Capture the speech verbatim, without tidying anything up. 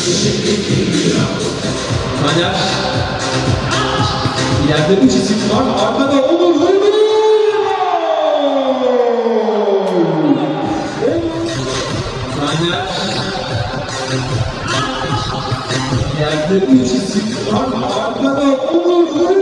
Taner. İleride üç isim var. Arkada Onur Uygun. Taner. İleride üç isim var. Arkada Onur Uygun.